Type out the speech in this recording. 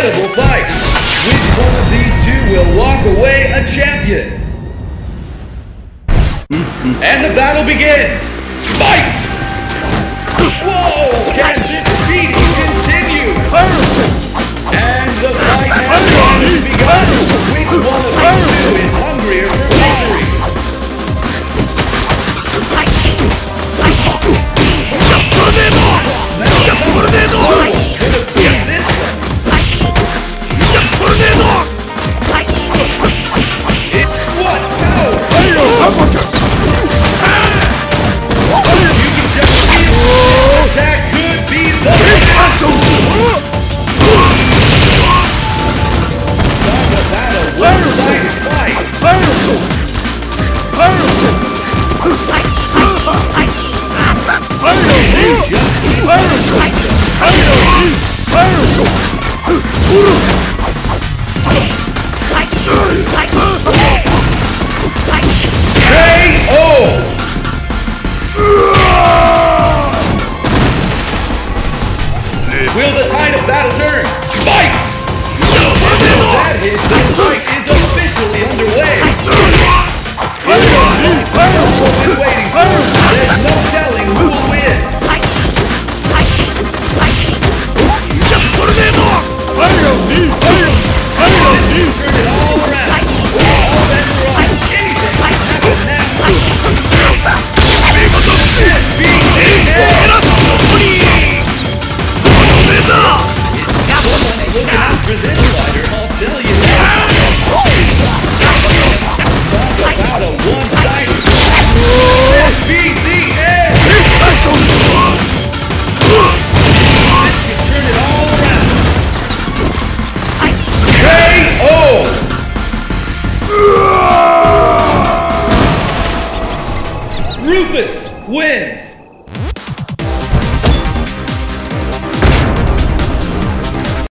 incredible fight. Which one of these two will walk away a champion? And the battle begins! Fight! Whoa! Can this beat continue? And the fight has begun! Which one of these two is hungrier for victory? Could have seen this one. What? No! You can just feel it. That could be the talk about a one-sided fight. Will the tide of battle turn? Fight! That hit, the fight is officially underway. It's been waiting for. There's no telling who will win. This turn it all around. All bets are on. Anything can happen now. Someone's looking out for this fighter, I'll tell you that. Talk about a one-sided SBCN! This could turn it all around. KO! Rufus wins!